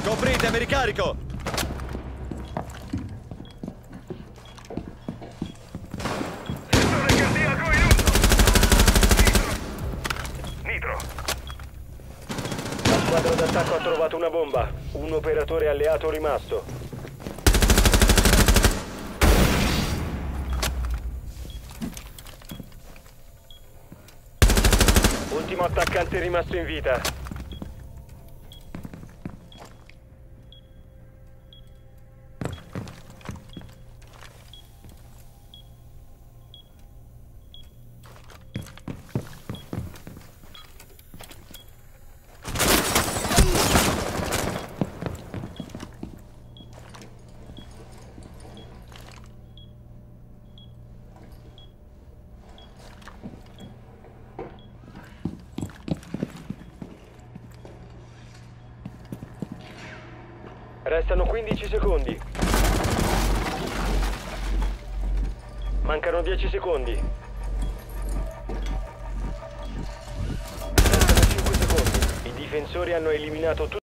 Copritemi, ricarico! Sensore cardiaco in uso! Nitro! La squadra d'attacco ha trovato una bomba. Un operatore alleato rimasto. Ultimo attaccante rimasto in vita. Restano 15 secondi. Mancano 10 secondi. Restano 5 secondi. I difensori hanno eliminato tutti.